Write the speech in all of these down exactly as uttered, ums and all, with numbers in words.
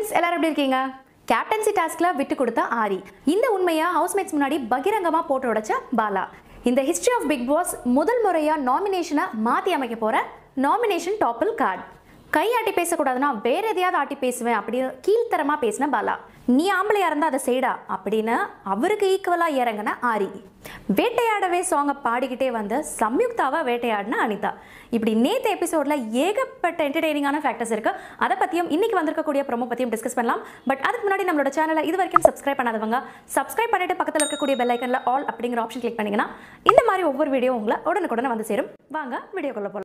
Friends எல்லாரும் எப்படி இருக்கீங்க? கேப்டன்சி டாஸ்க்ல விட்டு கொடுத்த ஆரி. இந்த உண்மையா ஹவுஸ்மேட்ஸ் முன்னாடி பகிரங்கமா போட்டு உடைச்ச பாலா. இந்த ஹிஸ்டரி ஆஃப் பிக் பாஸ் முதல் முறையா நாமினேஷனை மாத்தி அமைக்க போற நாமினேஷன் டாப்பில் கார்டு. கை ஆட்டி பேசக்கூடாதுன்னா வேற எதையாவது ஆட்டி பேசுவேன் அப்படின்னு கீழ்த்தரமா பேசின பாலா. நீ ஆம்பளையா இருந்தா அதை செய்டா அப்படின்னு அவருக்கு ஈக்குவலா இறங்கின ஆரி. வேட்டையாடவே சாங்கை பாடிக்கிட்டே வந்து சம்யுக்தாவை வேட்டையாடின அனிதா. இப்படி நேற்று எபிசோட்ல ஏகப்பட்ட என்டர்டெய்னிங்கான ஃபேக்டர்ஸ் இருக்கு. அதை பத்தியும் இன்னைக்கு வந்திருக்கக்கூடிய ப்ரோமோ பத்தியும் டிஸ்கஸ் பண்ணலாம். பட் அதுக்கு முன்னாடி நம்மளோட சேனலை இது வரைக்கும் சப்ஸ்கிரைப் பண்ணாதவங்க சப்ஸ்கிரைப் பண்ணிட்டு பக்கத்தில் இருக்கக்கூடிய பெல் ஐக்கன்ல ஆல் அப்படிங்கிற ஆப்ஷன் கிளிக் பண்ணீங்கன்னா இந்த மாதிரி ஒவ்வொரு வீடியோ உங்களை உடனுக்குடனே வந்து சேரும். வாங்க வீடியோக்குள்ள போகலாம்.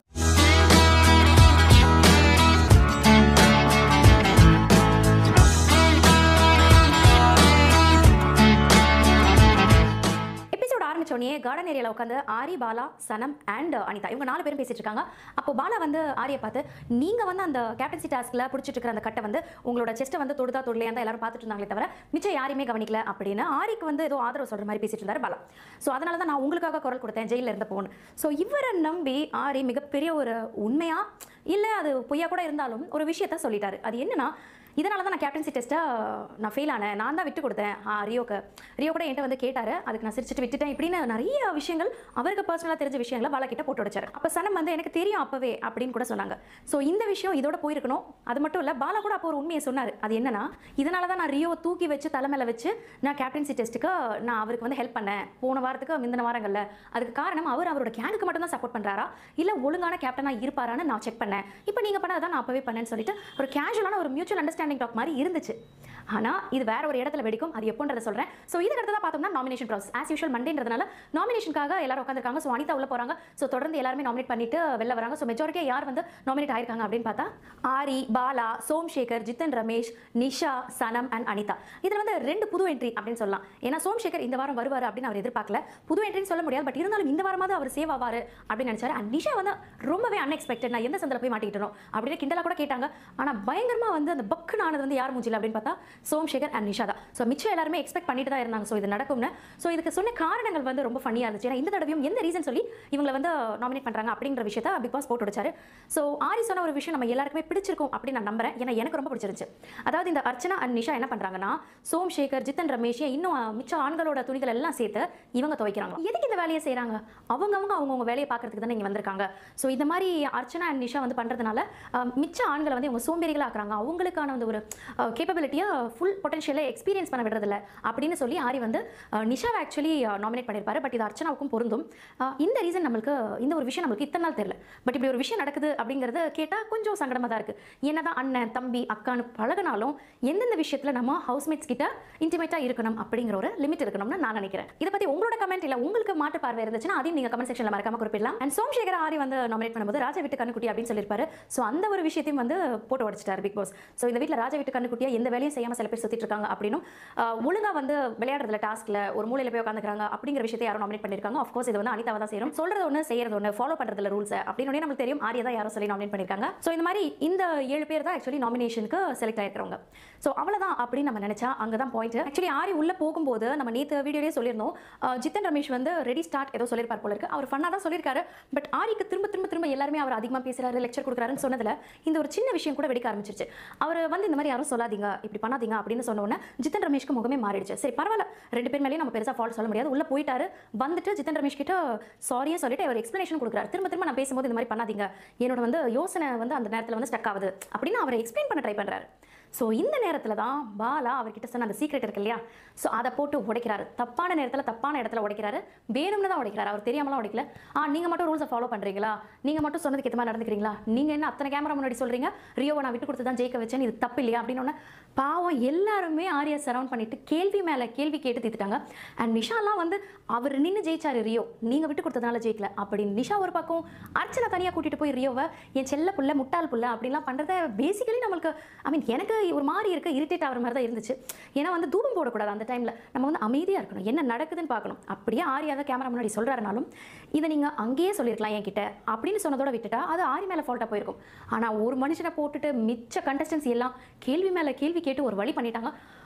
சொன்னியே கார்டன் ஏரியாவில் உட்காந்து ஆரி, பாலா, சனம் அண்ட் அனிதா இவங்க நாலு பேரும் பேசிட்டு இருக்காங்க. அப்போ பாலா வந்து ஆரியை பார்த்து, நீங்க வந்து அந்த கேப்டன்சி டாஸ்க்ல பிடிச்சிட்டு இருக்கிற அந்த கட்டை வந்து உங்களோட செஸ்ட்டை வந்து தொடுதா தொடலையா தான் எல்லாரும் பார்த்துட்டு இருந்தாங்களே தவிர மிச்சம் யாரையுமே கவனிக்கல அப்படின்னு ஆரிக்கு வந்து ஏதோ ஆதரவு சொல்ற மாதிரி பேசிட்டு இருந்தாரு பாலா. ஸோ அதனால தான் நான் உங்களுக்காக குரல் கொடுத்தேன் ஜெயிலில் இருந்த போன்னு. ஸோ இவரை நம்பி ஆரி மிகப்பெரிய ஒரு உண்மையா இல்லை அது பொய்யா கூட இருந்தாலும் ஒரு விஷயத்த சொல்லிட்டாரு. அது என்னன்னா, இதனால தான் நான் கேப்டன்சி டெஸ்ட்டை நான் ஃபெயில் ஆனேன், நான் தான் விட்டு கொடுத்தேன் ரியோக்கு. ரியோ கூட என்கிட்ட வந்து கேட்டார், அதுக்கு நான் சிரிச்சிட்டு விட்டுட்டேன் இப்படின்னு நிறைய விஷயங்கள் அவருக்கு பர்சனலாக தெரிஞ்ச விஷயங்களை பாலா கிட்ட போட்டு வச்சார். அப்போ சனம் வந்து எனக்கு தெரியும் அப்பவே அப்படின்னு கூட சொன்னாங்க. ஸோ இந்த விஷயம் இதோட போயிருக்கணும். அது மட்டும் இல்லை, பாலா கூட அப்போ ஒரு உண்மையை சொன்னார். அது என்னன்னா, இதனால தான் நான் ரியோவை தூக்கி வச்சு தலைமையில வச்சு நான் கேப்டன்சி டெஸ்ட்டுக்கு நான் அவருக்கு வந்து ஹெல்ப் பண்ணேன் போன வாரத்துக்கு முந்தின வாரங்களில். அதுக்கு காரணம் அவர் அவரோட கேங்குக்கு மட்டும் தான் சப்போர்ட் பண்ணுறாரா இல்லை ஒழுங்கான கேப்டனாக இருப்பாரான்னு நான் செக் பண்ணேன். இப்போ நீங்கள் பண்ணதான் நான் அப்பவே பண்ணேன்னு சொல்லிட்டு ஒரு கேஷுவலான ஒரு மியூச்சுவல் அண்டர்ஸ்டாண்டிங் டாக் மாதிரி இருந்துச்சு. ஆனால் இது வேற ஒரு இடத்துல வெடிக்கும், அது எப்போன்றதை சொல்கிறேன். ஸோ இதுக்கு அடுத்ததான் பார்த்தோம்னா நாமினேஷன் ப்ராசஸ். ஆஸ் யூஷுவல் மண்டேன்றதுனால நாமினேஷனுக்காக எல்லாரும் உட்காந்துருக்காங்க. ஸோ அனிதா உள்ள போகிறாங்க. ஸோ தொடர்ந்து எல்லாருமே நாமினேட் பண்ணிட்டு வெளில வராங்க. ஸோ மெஜாரிட்டியாக யார் வந்து நாமினேட் ஆயிருக்காங்க அப்படின்னு பார்த்தா ஆரி, பாலா, சோம்சேகர், ஜித்தன் ரமேஷ், நிஷா, சனம் அண்ட் அனிதா. இதில் வந்து ரெண்டு புது என்ட்ரி அப்படின்னு சொல்லலாம். ஏன்னா சோம்சேகர் இந்த வாரம் வருவார் அப்படின்னு அவர் எதிர்பார்க்கல. புது என்ட்ரின்னு சொல்ல முடியாது, பட் இருந்தாலும் இந்த வாரமாவது அவர் சேவ் ஆவார் அப்படின்னு நினைச்சாரு. அண்ட் நிஷா வந்து ரொம்பவே அன்எக்ஸ்பெக்டட். நான் எந்த சந்தில் போய் மாட்டிக்கிட்டோம் அப்படின்னு கிண்டலா கூட கேட்டாங்க. ஆனால் பயங்கரமாக வந்து அந்த பக்குன்னு ஆனது வந்து யார் மூஞ்சில் அப்படின்னு பார்த்தா சோம்சேகர் அண்ட் நிஷா தான். ஸோ மிச்சம் எல்லாருமே எக்ஸ்பெக்ட் பண்ணிட்டு தான் இருந்தாங்க ஸோ இது நடக்கும்னு. ஸோ இதுக்கு சொன்ன காரணங்கள் வந்து ரொம்ப ஃபன்னியாக இருந்துச்சு. ஏன்னா இந்த தடவையும் எந்த ரீசன் சொல்லி இவங்களை வந்து நாமினேட் பண்ணுறாங்க அப்படிங்கிற விஷயத்தை பிக் பாஸ் போட்டு வச்சாரு. ஸோ ஆரி சொன்ன ஒரு விஷயம் நம்ம எல்லாருக்குமே பிடிச்சிருக்கும் அப்படின்னு நான் நம்புறேன். ஏன்னா எனக்கு ரொம்ப பிடிச்சிருந்துச்சு. அதாவது இந்த அர்ச்சனா அண்ட் நிஷா என்ன பண்ணுறாங்கன்னா, சோம்சேகர், ஜித்தன் ரமேஷ் இன்னும் மிச்ச ஆண்களோட துணிகள் எல்லாம் சேர்த்து இவங்க துவைக்கிறாங்க. எதுக்கு இந்த வேலையை செய்கிறாங்க? அவங்கவுங்க அவங்கவுங்க வேலையை பார்க்கறதுக்கு தானே இங்கே வந்திருக்காங்க. ஸோ இந்த மாதிரி அர்ச்சனா அண்ட் நிஷா வந்து பண்ணுறதுனால மிச்ச ஆண்களை வந்து இவங்க சோம்பேறிகளாக ஆக்குறாங்க. அவங்களுக்கான வந்து ஒரு கேப்பபிலிட்டியை ஃபுல் பொட்டன்ஷியலை எக்ஸ்பீரியன்ஸ் பண்ண விடுறதில்ல அப்படின்னு சொல்லி ஆரி வந்து நிஷாவை ஆக்சுவலி நாமினேட் பண்ணியிருப்பாரு. பட் இது அர்ச்சனாவுக்கும் பொருந்தும். இந்த ரீசன் நம்மளுக்கு இந்த ஒரு விஷயம் நம்மளுக்கு இத்தனை நாள் தெரியல. பட் இப்படி ஒரு விஷயம் நடக்குது அப்படிங்கிறது கேட்டால் கொஞ்சம் சங்கடமாக தான் இருக்குது. என்னதான் அண்ணன், தம்பி, அக்கான்னு பழகினாலும் எந்தெந்த விஷயத்தில் நம்ம ஹவுஸ்மேட்ஸ் கிட்ட இன்டிமேட்டாக இருக்கணும் அப்படிங்கிற ஒரு லிமிட் இருக்கணும்னு நான் நினைக்கிறேன். இதை பற்றி உங்களோட கமெண்ட் இல்லை உங்களுக்கு மாட்டு பார்வை இருந்துச்சுன்னா அதையும் நீங்கள் கமெண்ட் செக்ஷனில் மறக்காம குறிப்பிடலாம். அண்ட் சோம்சேகர் ஆரி வந்து நாமினேட் பண்ணும்போது ராஜா வீட்டு கண்ணுக்குட்டி அப்படின்னு சொல்லியிருப்பாரு. ஸோ அந்த ஒரு விஷயத்தையும் வந்து போட்டு உடைச்சிட்டார் பிக் பாஸ். ஸோ இந்த வீட்டில் ராஜா வீட்டு கண்ணுக்குட்டியா எந்த வேலையும் செய்யாமல் சில பேர் சுற்றிட்டு இருக்காங்க அப்படின்னும் ஒழுங்காக வந்து விளையாடுறதுல டாஸ்க்ல ஒரு மூலையில் போய் உட்காந்துக்கிறாங்க அப்படிங்கிற விஷயத்தை யாரும் நாமினேட் பண்ணியிருக்காங்க. ஆஃப்கோர்ஸ் இது வந்து அனிதாவை தான் சேரும். சொல்றது ஒன்று, செய்யறது ஒன்று, ஃபாலோ பண்ணுறதுல ரூல்ஸ் அப்படின்னு நமக்கு தெரியும். ஆரியா தான் யாரும் சொல்லி நாமினேட் பண்ணியிருக்காங்க. ஸோ இந்த மாதிரி இந்த ஏழு பேர் தான் ஆக்சுவலி நாமினேஷனுக்கு செலக்ட் ஆயிருக்கிறவங்க. ஸோ அவ்வளோதான் அப்படின்னு நம்ம நினைச்சா அங்கே தான் பாயிண்ட். ஆக்சுவலி ஆரி உள்ள போகும்போது நம்ம நேற்று வீடியோலேயே சொல்லியிருந்தோம், ஜித்தன் ரமேஷ் வந்து ரெடி ஸ்டார்ட் ஏதோ சொல்லியிருப்பார் போல இருக்கு. அவர் ஃபன்னாக தான் சொல்லியிருக்காரு. பட் ஆரிக்கு திரும்ப திரும்ப திரும்ப எல்லாருமே அவர் அதிகமாக பேசுறாரு, லெக்சர் கொடுக்குறாருன்னு சொன்னதுல இந்த ஒரு சின்ன விஷயம் கூட வெடிக்க ஆரம்பிச்சிருச்சு. அவர் வந்து இந்த மாதிரி யாரும் சொல்லாதீங்க, இப்படி பண்ணாதீங்க அப்படின்னு சொன்ன உடனே ஜித்தன் ரமேஷ்க்கு முகமே மாறிடுச்சு. சரி பரவாயில்ல, ரெண்டு பேர் மேலேயும் நம்ம பெருசாக ஃபால்ட் சொல்ல முடியாது. உள்ள போயிட்டாரு, வந்துட்டு ஜித்தன் ரமேஷ் கிட்ட சாரியே சொல்லிட்டு அவர் எக்ஸ்பிளனேஷன் கொடுக்குறாரு. திரும்ப திரும்ப நான் பேசும்போது இந்த மாதிரி பண்ணாதீங்க, என்னோட வந்து யோசனை வந்து அந்த நேரத்தில் வந்து ஸ்டக் ஆகுது அப்படின்னு அவரை எக்ஸ்பிளைன் பண்ண ட்ரை பண்ணுறாரு. ஸோ இந்த நேரத்தில் தான் பாலா அவர்கிட்ட சொன்ன அந்த சீக்ரெட் இருக்கு இல்லையா, ஸோ அதை போட்டு உடைக்கிறாரு. தப்பான நேரத்தில் தப்பான இடத்துல உடைக்கிறாரு. வேணும்னு தான் உடைக்கிறாரு, அவர் தெரியாமலாம் உடைக்கல. ஆ நீங்கள் மட்டும் ரூல்ஸை ஃபாலோ பண்ணுறீங்களா, நீங்கள் மட்டும் சொன்னதுக்கு ஏற்ற மாதிரி நடந்துக்கிறீங்களா, நீங்கள் என்ன அத்தனை கேமரா முன்னாடி சொல்கிறீங்க ரியோவை நான் விட்டு கொடுத்து தான் ஜெயிக்க வச்சேன், இது தப்பு இல்லையா அப்படின்னு பாவம் எல்லாருமே ஆரியா சரவுண்ட் பண்ணிட்டு கேள்வி மேலே கேள்வி கேட்டு தீத்துட்டாங்க. அண்ட் நிஷாலாம் வந்து அவர் நின்று ஜெயிச்சாரு ரியோ, நீங்கள் விட்டு கொடுத்ததுனால ஜெயிக்கல அப்படின்னு நிஷா ஒரு பக்கம், அர்ச்சனை தனியாக கூட்டிகிட்டு போய் ரியோவை என் செல்ல புள்ள முட்டாள் புள்ள அப்படின்லாம் பண்ணுறத பேசிக்கலி நம்மளுக்கு ஐ மீன் எனக்கு ஒரு மாதிரி இருக்க இரிட்டேட் ஆகிற மாதிரி தான் இருந்துச்சு. ஏன்னா வந்து தூபம் போடக்கூடாது அந்த டைமில், நம்ம வந்து அமைதியாக இருக்கணும், என்ன நடக்குதுன்னு பார்க்கணும். அப்படியே ஆரியா தான் கேமரா முன்னாடி சொல்கிறாருனாலும் இதை நீங்கள் அங்கேயே சொல்லியிருக்கலாம் என்கிட்ட அப்படின்னு சொன்னதோட விட்டுட்டா அது ஆரி மேலே ஃபால்ட்டாக போயிருக்கும். ஆனால் ஒரு மனுஷனை போட்டுட்டு மிச்ச கண்டஸ்டன்ஸ் எல்லாம் கேள்வி மேலே கேள்வி கேட்டு ஒரு வழி பண்ணிட்டாங்க.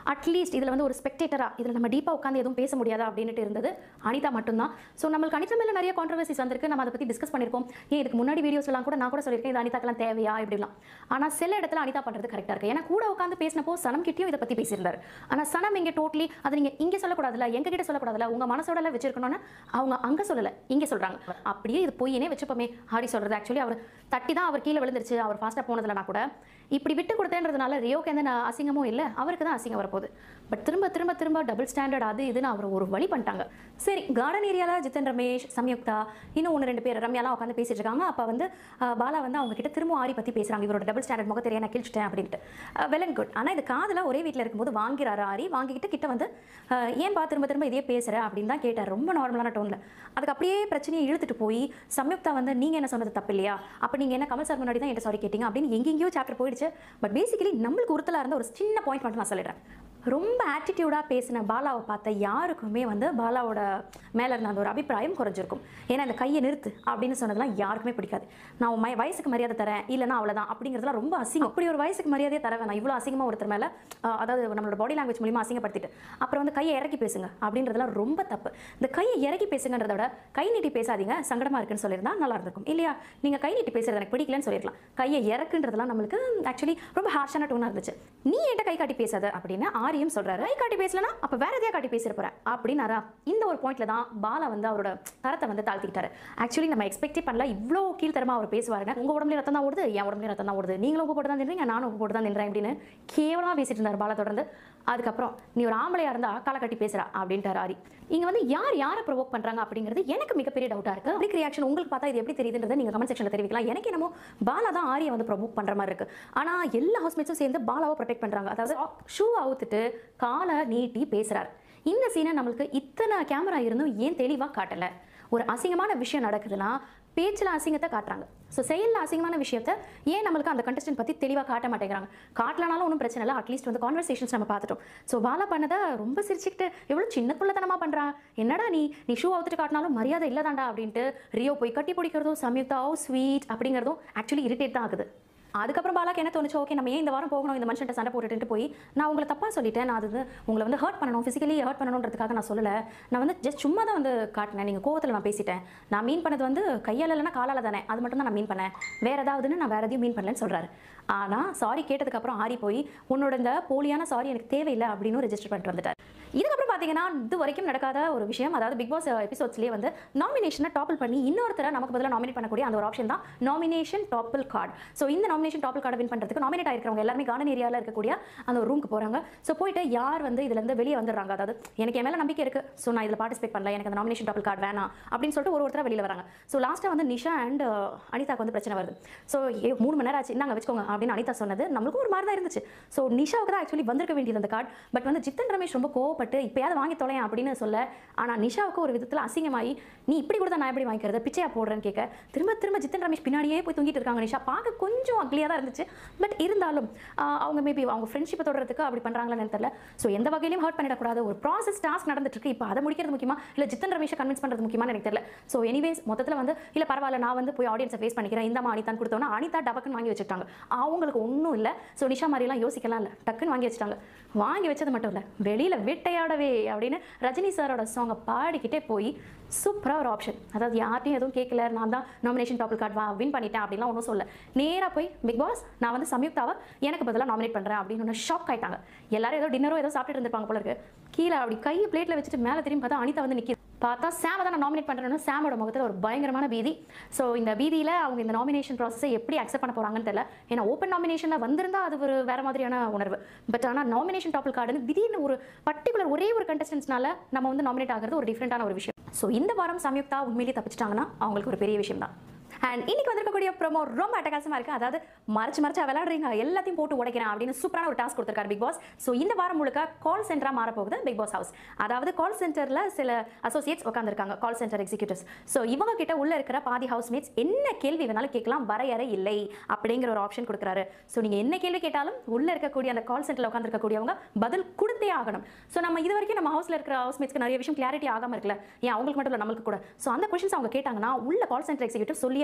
அட்லீஸ்ட் இதில் வந்து ஒரு ஸ்பெக்டேட்டராக இதில் நம்ம டீப்பாக உட்காந்து எதுவும் பேச முடியாதா அப்படின்ட்டு இருந்தது அனிதா மட்டும்தான். ஸோ நம்மளுக்கு அனிதா மேலே நிறைய கான்ட்ரவர்சிஸ் வந்திருக்கு, நம்ம அதை பற்றி டிஸ்கஸ் பண்ணியிருக்கோம். ஏன் இதுக்கு முன்னாடி வீடியோஸ்லாம் கூட நான் கூட சொல்லியிருக்கேன் இது அனிதாக்கெல்லாம் தேவையா இப்படிலாம். ஆனால் சில இடத்துல அனிதா பண்ணுறது கரெக்டாக இருக்குது. ஏன்னா கூட உட்காந்து பேசினப்போ சனம் கிட்டேயும் இதை பற்றி பேசியிருந்தார். ஆனால் சனம் இங்கே டோட்டலி அதை நீங்கள் இங்கே சொல்லக்கூடாதுல, எங்ககிட்ட சொல்லக்கூடாதுல, உங்கள் மனசோடல வச்சிருக்கணும்னு அவங்க அங்கே சொல்லலை, இங்கே சொல்கிறாங்க. அப்படியே இது பொய்யனே வச்சுப்போமே ஹாரி சொல்கிறது. ஆக்சுவலி அவர் தட்டி தான் அவர் கீழே விழுந்துருச்சு, அவர் ஃபாஸ்ட்டாக போனதுலனா கூட இப்படி விட்டு கொடுத்தேன்றதுனால ரியோக்கு எந்த அசிங்கமும் இல்லை, அவருக்கு தான் அசிங்கம் வரப்போகுது. பட் திரும்ப திரும்ப திரும்ப டபுள் ஸ்டாண்டர்ட் அது இதுன்னு அவர் ஒரு வழி பண்ணிட்டாங்க. சரி, கார்டன் ஏரியாவில் ஜித்தன் ரமேஷ், சம்யுக்தா, இன்னும் ஒன்று ரெண்டு பேர் ரம்யாலாம் உட்காந்து பேசிட்டு இருக்காங்க. அப்போ வந்து பாலா வந்து அவங்க கிட்ட திரும்ப ஆரி பற்றி பேசுகிறாங்க, இவரோட டபுள் ஸ்டாண்டர்ட் முகத்தை நான் கிழிச்சிட்டேன் அப்படின்ட்டு. Well and good. ஆனால் இது காதில் ஒரே வீட்டில் இருக்கும்போது வாங்கிறாரு ஆரி. வாங்கிக்கிட்டு கிட்ட வந்து ஏன் பா திரும்ப திரும்ப இதே பேசுகிற அப்படின்னு தான் கேட்டார், ரொம்ப நார்மலான டோனில். அதுக்கு அப்படியே பிரச்சனையை இழுத்துட்டு போய் சம்யுக்தா வந்து நீங்கள் என்ன சொன்னது தப்பு இல்லையா, அப்போ நீங்கள் என்ன கமல் சார் முன்னாடி தான் என்கிட்ட சாரி கேட்டீங்க அப்படின்னு எங்கெங்கேயோ சாப்டர் போயிடுச்சு. பட் பேசிக்கலி நம்மளுக்கு உறுத்தலாக இருந்த ஒரு சின்ன பாயிண்ட் மட்டும் நான் சொல்லிடுறேன். ரொம்ப ஆட்டிடியூடாக பேசின பாலாவை பார்த்த யாருக்குமே வந்து பாலாவோட மேலே இருந்த அந்த ஒரு அபிப்பிராயம் குறைஞ்சிருக்கும். ஏன்னா இந்த கையை நிறுத்து அப்படின்னு சொன்னதெல்லாம் யாருக்குமே பிடிக்காது. நான் மை வயசுக்கு மரியாதை தரேன், இல்லைனா அவ்வளோதான் அப்படிங்கிறதுலாம் ரொம்ப அசிங்கம். அப்படி ஒரு வயசுக்கு மரியாதையே தர வேணாம். இவ்வளோ அசிங்கமாக ஒருத்தர் மேலே, அதாவது நம்மளோட பாடி லாங்குவேஜ் மூலியமாக அசிங்கப்படுத்திட்டு அப்புறம் வந்து கையை இறக்கி பேசுங்க அப்படின்றதுலாம் ரொம்ப தப்பு. இந்த கையை இறக்கி பேசுங்கன்றத விட கை நீட்டி பேசாதீங்க, சங்கடமாக இருக்குன்னு சொல்லியிருந்தா நல்லா இருந்திருக்கும் இல்லையா. நீங்கள் கை நீட்டி பேசுறது எனக்கு பிடிக்கலன்னு சொல்லிடலாம். கையை இறக்குன்றதுலாம் நம்மளுக்கு ஆக்சுவலி ரொம்ப ஹார்ஷான டோனாக இருந்துச்சு. நீ என்கிட்ட கை காட்டி பேசாத அப்படின்னு ஆரியும் சொல்றாரு. கை காட்டி பேசலனா அப்ப வேற எதையா காட்டி பேச போற அப்படின்னாரா. இந்த ஒரு பாயிண்ட்ல தான் பாலா வந்து அவரோட தரத்தை வந்து தாழ்த்திக்கிட்டாரு. ஆக்சுவலி நம்ம எக்ஸ்பெக்டே பண்ணல இவ்வளோ கீழ்த்தரமா அவர் பேசுவாருங்க. உங்க உடம்புல ரத்தம் தான் ஓடுது, என் உடம்புல ரத்தம் தான் ஓடுது, நீங்களும் உங்க போட்டு தான் நின்றீங்க, நானும் உங்க போட்டு தான் நின்றேன் அப்படின்னு கேவலமா பேசிட்டு இருந்தார் பாலா தொடர்ந்து. அதுக்கப்புறம் நீ ஒரு ஆம்பளையா இருந்தா காலை கட்டி பேசுறா அப்படின்ட்டார் ஆரி. இங்க வந்து யார் யாரை ப்ரொவோக் பண்றாங்க அப்படிங்கிறது எனக்கு மிகப்பெரிய டவுட்டா இருக்கு. அப்படி ரியாக்ஷன் உங்களுக்கு பார்த்தா இது எப்படி தெரியுதுன்றதை நீங்க கமெண்ட் செக்ஷன்ல தெரிவிக்கலாம். எனக்கு என்னமோ பாலா தான் ஆரியை வந்து ப்ரொவோக் பண்ற மாதிரி இருக்கு. ஆனா எல்லா ஹவுஸ்மேட்ஸும் சேர்ந்து பாலாவை ப்ரொடெக்ட் பண்றாங்க. அதாவது ஷூ அவுத்துட்டு காலை நீட்டி பேசுறாரு. இந்த சீனை நம்மளுக்கு இத்தனை கேமரா இருந்தும் ஏன் தெளிவா காட்டல? ஒரு அசிங்கமான விஷயம் நடக்குதுன்னா பேச்சில் அசிங்கத்தை காட்டுறாங்க. ஸோ செயலில் அசிங்கமான விஷயத்தை ஏன் நம்மளுக்கு அந்த கண்டஸ்டன்ட் பற்றி தெளிவாக காட்ட மாட்டேங்கிறாங்க? காட்டலனாலும் ஒன்றும் பிரச்சனை இல்லை, அட்லீஸ்ட் வந்து கான்வர்சேஷன்ஸ் நம்ம பார்த்துட்டோம். ஸோ பாலா பண்ணதை ரொம்ப சிரிச்சுக்கிட்டு எவ்வளோ சின்ன பிள்ளைத்தனமாக பண்ணுறா, என்னடா நீ நீ ஷூ அவுத்துட்டு காட்டினாலும் மரியாதை இல்லைதாண்டா அப்படின்ட்டு ரியோ போய் கட்டி பிடிக்கிறதும் சம்யுக்தாவோ ஸ்வீட் அப்படிங்கிறதும் ஆக்சுவலி இரிட்டேட் தான் ஆகுது. அதுக்கப்புறம் பாலாக்கு என்ன தோணுச்சு, ஓகே நம்ம ஏன் இந்த வாரம் போகணும் இந்த மனுஷன்ட்ட சண்டை போட்டுட்டு போய் நான் உங்களை தப்பாக சொல்லிட்டேன், நான் அது உங்களை வந்து ஹர்ட் பண்ணணும், ஃபிசிக்கலி ஹர்ட் பண்ணணுன்றதுக்காக நான் சொல்லலை, நான் வந்து ஜஸ்ட் சும்மா தான் வந்து காட்டினேன், நீங்கள் கோவத்தில் நான் பேசிட்டேன், நான் மீன் பண்ணது வந்து கையால் இல்லைனா காலால் தானே, அது மட்டும் தான் நான் மீன் பண்ணேன், வேறு ஏதாவதுன்னு நான் வேறு எதையும் மீன் பண்ணலன்னு சொல்கிறாரு. ஆனால் சாரி கேட்டதுக்கப்புறம் ஆரி போய் உன்னோட இந்த போலியான சாரி எனக்கு தேவையில்லை அப்படின்னு ரெஜிஸ்டர் பண்ணிட்டு வந்துட்டார். இதுக்கப்புறம் பார்த்தீங்கன்னா இது வரைக்கும் நடக்காத ஒரு விஷயம், அதாவது பிக் பாஸ் எபிசோட்ஸ்லேயே வந்து நாமினேஷனை டாப்பிள் பண்ணி இன்னொருத்தரை நமக்கு பதிலாக நாமினேட் பண்ணக்கூடிய அந்த ஒரு ஆப்ஷன் தான் நாமினேஷன் டாப்பிள் கார்டு. ஸோ இந்த நாமினேஷன் டாப்பிள் கார்டை வின் பண்ணுறதுக்கு நாமினேட் ஆயிருக்கிறவங்க எல்லாருமே கார்டன் ஏரியாவில் இருக்கக்கூடிய அந்த ஒரு ரூமுக்கு போகிறாங்க. ஸோ போயிட்டு யார் வந்து இதுலேருந்து வெளியே வந்துடுறாங்க, அதாவது எனக்கு என் மேலே நம்பிக்கை இருக்குது, ஸோ நான் இதில் பார்ட்டிசிபேட் பண்ணல, எனக்கு அந்த நாமினேஷன் டாப்பிள் கார்டு வேணாம் அப்படின்னு சொல்லிட்டு ஒரு ஒருத்தர் வெளியில் வராங்க. ஸோ லாஸ்ட்டாக வந்து நிஷா அண்ட் அனிதாக்கு வந்து பிரச்சனை வருது. ஸோ மூணு மணி நேரம் ஆச்சு, நாங்கள் வச்சுக்கோங்க அப்படின்னு அனிதா சொன்னது நம்மளுக்கும் ஒரு மாதிரி தான் இருந்துச்சு. ஸோ நிஷாவுக்கு தான் ஆக்சுவலி வந்திருக்க வேண்டியது அந்த கார்டு. பட் வந்து ஜித்தன் ரமேஷ் ரொம்ப கோவப்பட்டு இப்போயாவது வாங்கி தொலையன் அப்படின்னு சொல்ல, ஆனால் நிஷாவுக்கு ஒரு விதத்தில் அசிங்கமாகி நீ இப்படி கூட நான் எப்படி வாங்கிக்கிறது, பிச்சையா போடுறேன்னு கேட்க திரும்ப திரும்ப ஜித்தன் ரமேஷ் பின்னாடியே போய் தூங்கிட்டு இருக்காங்க. நிஷா பார்க்க கொஞ்சம் அக்லியாக தான் இருந்துச்சு. பட் இருந்தாலும் அவங்க மேபி அவங்க ஃப்ரெண்ட்ஷிப்பை தொடர்றதுக்கு அப்படி பண்ணுறாங்களான்னு தெரியல. ஸோ எந்த வகையிலையும் ஹர்ட் பண்ணிடக்கூடாது. ஒரு ப்ராசஸ் டாஸ்க் நடந்துட்டு இருக்கு, இப்போ அதை முடிக்கிறது முக்கியமா இல்லை ஜித்தன் ரமேஷை கன்வின்ஸ் பண்ணுறது முக்கியமானு எனக்கு தெரியல. ஸோ எனிவேஸ் மொத்தத்தில் வந்து இல்லை பரவாயில்ல நான் வந்து போய் ஆடியன்ஸை ஃபேஸ் பண்ணிக்கிறேன், இந்த மாதிரி அனிதான் கொடுத்தோன்னா அனிதா டபக்குன்னு வாங்கி வச்சுட்டாங்க. அவங்களுக்கு ஒன்றும் இல்லை. ஸோ நிஷா மாதிரிலாம் யோசிக்கலாம் இல்லை, டக்குன்னு வாங்கி வச்சுட்டாங்க. வாங்கி வச்சது மட்டும் இல்லை வெளியில் வேட்டையாடவே அப்படின்னு ரஜினி சாரோட சாங்கை பாடிக்கிட்டே போய் சூப்பராக ஒரு ஆப்ஷன், அதாவது யார்ட்டையும் எதுவும் கேட்கல, நான் தான் நாமினேஷன் டாப்பிள் கார்டு வா வின் பண்ணிட்டேன் அப்படின்லாம் ஒன்றும் சொல்ல, நேராக போய் பிக் பாஸ் நான் வந்து சம்யுக்தாவை எனக்கு பதிலாக நாமினேட் பண்ணுறேன் அப்படின்னு ஒன்று ஷாக் ஆகிட்டாங்க. எல்லாரும் ஏதோ டின்னரோ ஏதோ சாப்பிட்டு இருந்திருப்பாங்க போல இருக்கு. கீழே அப்படி கையை பிளேட்டில் வச்சுட்டு மேலே திரும்பி பார்த்தா அனிதா வந்து நிற்கிது. பார்த்தா சாமை தான் நான் நாமினேட் பண்ணுறேன்னு சாமோட முகத்தில் ஒரு பயங்கரமான பீதி. ஸோ இந்த பீதியில் அவங்க இந்த நாமினேஷன் ப்ராசஸை எப்படி அக்செப்ட் பண்ண போகிறாங்கன்னு தெரியல. ஏன்னா ஓப்பன் நாமினேஷனில் வந்திருந்தால் அது ஒரு வேறு மாதிரியான உணர்வு. பட் ஆனால் நாமினேஷன் டாப்பிள் கார்டுன்னு திடீர்னு ஒரு பர்டிகுலர் ஒரே ஒரு கண்டஸ்டன்ஸ்னால நம்ம வந்து நாமினேட் ஆகிறது ஒரு டிஃப்ரெண்டான ஒரு விஷயம். ஸோ இந்த வாரம் சம்யுக்தா உண்மையிலேயே தப்பிச்சிட்டாங்கன்னா அவங்களுக்கு ஒரு பெரிய விஷயம் தான். அண்ட் இன்னைக்கு வந்திருக்கக்கூடிய ப்ரோமோ ரொம்ப அட்டகாசமாக இருக்குது. அதாவது மறைச்சு மறைச்சா விளையாடுறீங்க, எல்லாத்தையும் போட்டு உடைக்கிறேன் அப்படின்னு சூப்பரான ஒரு டாஸ்க் கொடுத்துருக்காரு பிக் பாஸ். ஸோ இந்த வாரம் முழுக்க கால் சென்டராக மாறப்போகுது பிக் பாஸ் ஹவுஸ். அதாவது கால் சென்டரில் சில அசோசியேட்ஸ் உட்காந்துருக்காங்க, கால் சென்டர் எக்ஸிக்யூட்டிவ்ஸ். ஸோ இவங்க கிட்ட உள்ள இருக்கிற பாதி ஹவுஸ்மேட்ஸ் என்ன கேள்வி வேணாலும் கேட்கலாம், வரையறை இல்லை அப்படிங்கிற ஒரு ஆப்ஷன் கொடுக்குறாரு. ஸோ நீங்கள் என்ன கேள்வி கேட்டாலும் உள்ள இருக்கக்கூடிய அந்த கால் சென்டரில் உட்காந்துருக்கக்கூடியவங்க பதில் கொடுத்தே ஆகணும். ஸோ நம்ம இது வரைக்கும் நம்ம ஹவுஸில் இருக்கிற ஹவுஸ்மேட்ஸ்க்கு நிறைய விஷயம் கிளாரிட்டி ஆகாமல் இருக்குல்ல, ஏன் அவங்களுக்கு மட்டும் இல்லை நம்மளுக்கு கூட. ஸோ அந்த கொஸ்டின்ஸ் அவங்க கேட்டாங்கன்னா உள்ள கால் சென்டர் எக்ஸிக்யூட்டிவ் சொல்லியே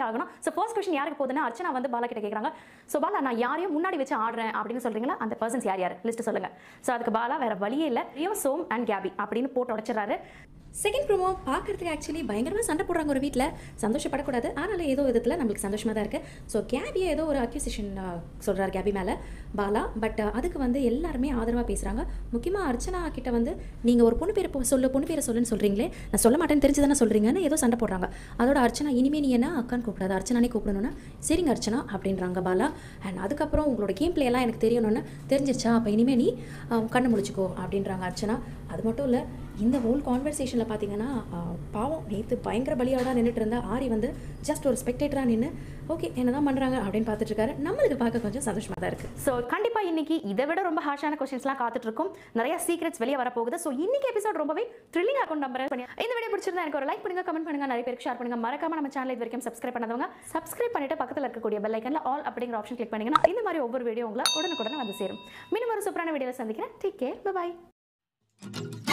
ஆகணும். ஸோ ஃபர்ஸ்ட் கொஸ்டின் யாருக்கு போகுதுன்னா அர்ச்சனா வந்து பாலா கிட்ட கேட்குறாங்க. ஸோ பாலா நான் யாரையும் முன்னாடி வச்சு ஆடுறேன் அப்படின்னு சொல்றீங்களா, அந்த பர்சன்ஸ் யார் யார் லிஸ்ட் சொல்லுங்க. ஸோ அதுக்கு பாலா வேற வழியே இல்லை, ரியோ, சோம் அண்ட் கேபி அப்படின்னு போட்டு உடச்சிடறாரு. செகண்ட் ப்ரோமோ பார்க்குறதுக்கு ஆக்சுவலி பயங்கரமாக சண்டை போடுறாங்க ஒரு வீட்டில். சந்தோஷப்படக்கூடாது, ஆனால் ஏதோ விதத்தில் நம்மளுக்கு சந்தோஷமாக தான் இருக்குது. ஸோ கேபியை ஏதோ ஒரு அக்யூசிஷன் சொல்கிறார் கேபி மேலே பாலா. பட் அதுக்கு வந்து எல்லாருமே ஆதரவாக பேசுகிறாங்க. முக்கியமாக அர்ச்சனா கிட்ட வந்து நீங்கள் ஒரு பொண்ணு பேரை சொல்லு பொண்ணு பேரை சொல்லுன்னு சொல்கிறீங்களே, நான் சொல்ல மாட்டேன்னு தெரிஞ்சு தானே சொல்கிறீங்கன்னு ஏதோ சண்டை போடுறாங்க. அதோட அர்ச்சனா இனிமேல் நீ என்ன அக்கான்னு கூப்பிடாது, அர்ச்சனானே கூப்பிடணுன்னா சரிங்க அர்ச்சனா அப்படின்றாங்க பாலா. அண்ட் அதுக்கப்புறம் உங்களோட கேம் பிளே எல்லாம் எனக்கு தெரியணும்னு தெரிஞ்சிருச்சா, அப்போ இனிமேல் நீ கண்ணு முடிச்சுக்கோ அப்படின்றாங்க அர்ச்சனா. அது மட்டும் இல்லை, இந்த ஹோல் கான்வர்சேஷனில் பார்த்தீங்கன்னா பாவம் நேற்று பயங்கர பலியாக தான் நின்றுட்டு இருந்தா ஆரி வந்து ஜஸ்ட் ஒரு ஸ்பெக்டேட்டராக நின்று ஓகே என்ன தான் பண்ணுறாங்க அப்படின்னு பார்த்துட்டு இருக்காரு. நம்மளுக்கு பார்க்க கொஞ்சம் சந்தோஷமாக தான் இருக்குது. ஸோ கண்டிப்பாக இன்னைக்கு இதை விட ரொம்ப ஹார்ஷான கொஸ்டின்ஸ்லாம் காத்துட்டு இருக்கும், நிறைய சீக்ரெட்ஸ் வெளியே வரப்போகுது. ஸோ இன்னைக்கு எபிசோட் ரொம்பவே த்ரில்லிங் ஆகும் நம்பர் பண்ணி இந்த வீடியோ பிடிச்சிருந்தா எனக்கு ஒரு லைக் பண்ணுங்க, கமெண்ட் பண்ணுங்க, நிறைய பேருக்கு ஷேர் பண்ணுங்க. மறக்காம நம்ம சேனல் இது வரைக்கும் சப்ஸ்கிரைப் பண்ணாதவங்க சப்ஸ்கிரைப் பண்ணிட்டு பக்கத்தில் இருக்கக்கூடிய பெல் ஐக்கன்ல ஆல் அப்படிங்கிற ஆப்ஷன் கிளிக் பண்ணீங்கன்னா இந்த மாதிரி ஒவ்வொரு வீடியோ உங்களை உடனுக்குடனே வந்து சேரும். மீண்டும் ஒரு சூப்பரான வீடியோவில் சந்திக்கிறேன். Take care, by.